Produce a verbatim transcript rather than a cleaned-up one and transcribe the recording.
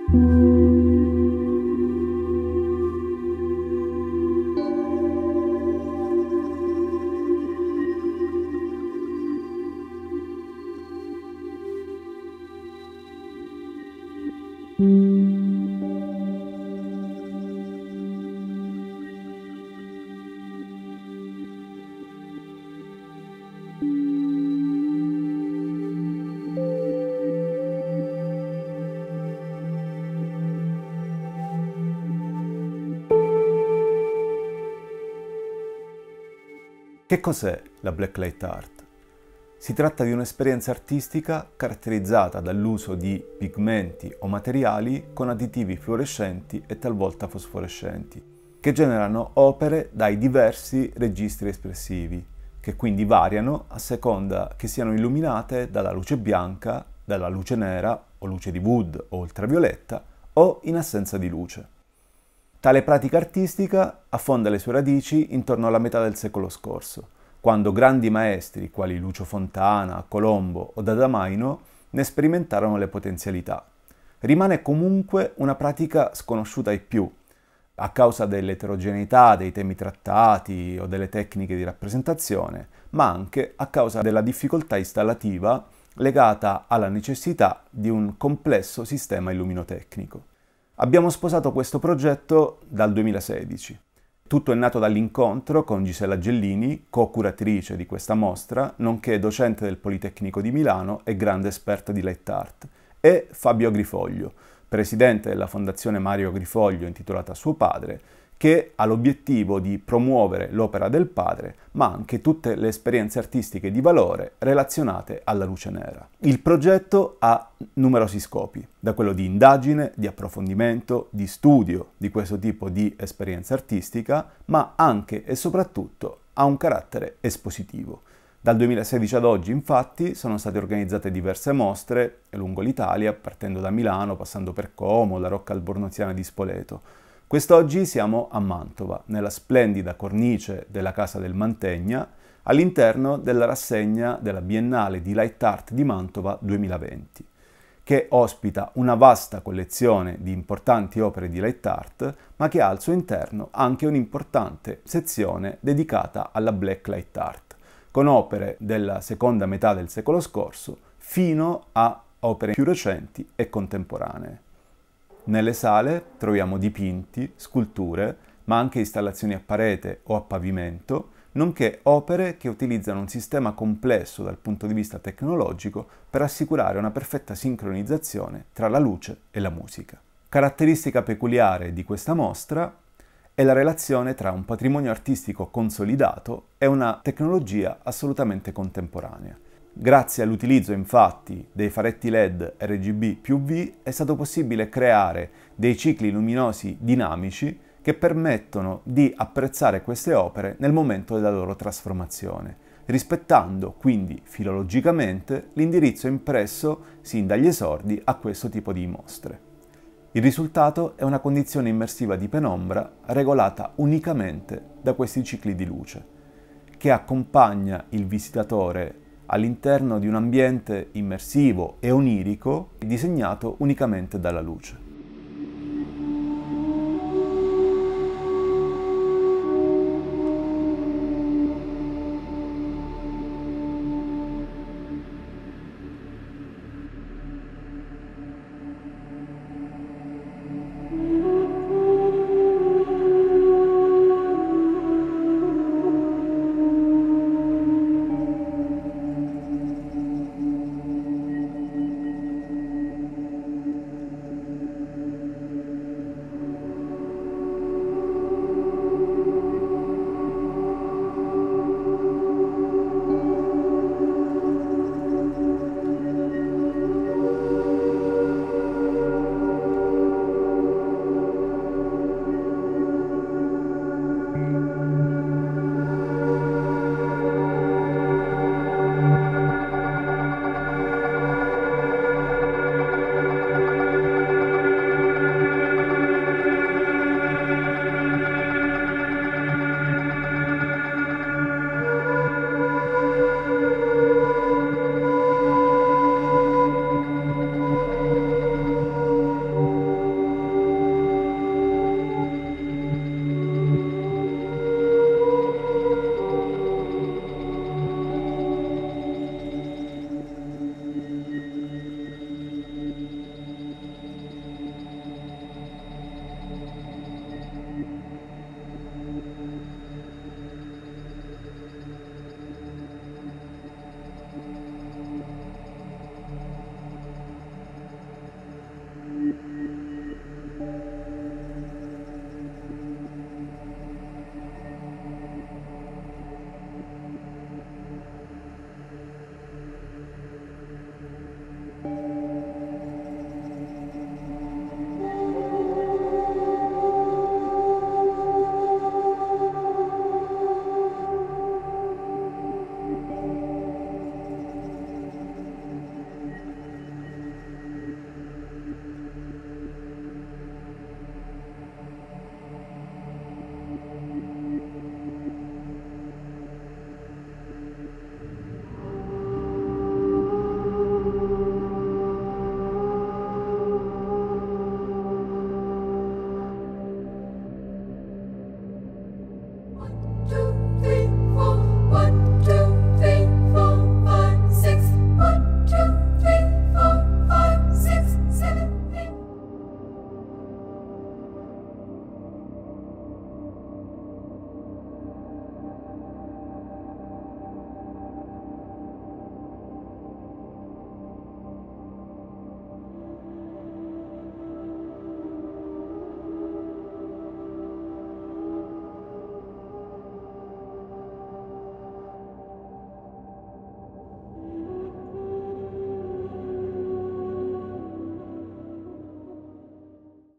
Che cos'è la Blacklight Art? Si tratta di un'esperienza artistica caratterizzata dall'uso di pigmenti o materiali con additivi fluorescenti e talvolta fosforescenti, che generano opere dai diversi registri espressivi, che quindi variano a seconda che siano illuminate dalla luce bianca, dalla luce nera o luce di Wood o ultravioletta o in assenza di luce. Tale pratica artistica affonda le sue radici intorno alla metà del secolo scorso, quando grandi maestri quali Lucio Fontana, Colombo o Dadamaino ne sperimentarono le potenzialità. Rimane comunque una pratica sconosciuta ai più, a causa dell'eterogeneità dei temi trattati o delle tecniche di rappresentazione, ma anche a causa della difficoltà installativa legata alla necessità di un complesso sistema illuminotecnico. Abbiamo sposato questo progetto dal duemilasedici. Tutto è nato dall'incontro con Gisella Gellini, co-curatrice di questa mostra, nonché docente del Politecnico di Milano e grande esperta di light art, e Fabio Agrifoglio, presidente della Fondazione Mario Agrifoglio intitolata a suo padre, che ha l'obiettivo di promuovere l'opera del padre, ma anche tutte le esperienze artistiche di valore relazionate alla luce nera. Il progetto ha numerosi scopi, da quello di indagine, di approfondimento, di studio di questo tipo di esperienza artistica, ma anche e soprattutto ha un carattere espositivo. Dal duemilasedici ad oggi, infatti, sono state organizzate diverse mostre lungo l'Italia, partendo da Milano, passando per Como, la Rocca Albornoziana di Spoleto. Quest'oggi siamo a Mantova, nella splendida cornice della Casa del Mantegna, all'interno della rassegna della Biennale di Light Art di Mantova duemilaventi, che ospita una vasta collezione di importanti opere di light art, ma che ha al suo interno anche un'importante sezione dedicata alla Black Light Art, con opere della seconda metà del secolo scorso fino a opere più recenti e contemporanee. Nelle sale troviamo dipinti, sculture, ma anche installazioni a parete o a pavimento, nonché opere che utilizzano un sistema complesso dal punto di vista tecnologico per assicurare una perfetta sincronizzazione tra la luce e la musica. Caratteristica peculiare di questa mostra è la relazione tra un patrimonio artistico consolidato e una tecnologia assolutamente contemporanea. Grazie all'utilizzo infatti dei faretti L E D R G B più V è stato possibile creare dei cicli luminosi dinamici che permettono di apprezzare queste opere nel momento della loro trasformazione, rispettando quindi filologicamente l'indirizzo impresso sin dagli esordi a questo tipo di mostre. Il risultato è una condizione immersiva di penombra regolata unicamente da questi cicli di luce, che accompagna il visitatore all'interno di un ambiente immersivo e onirico disegnato unicamente dalla luce.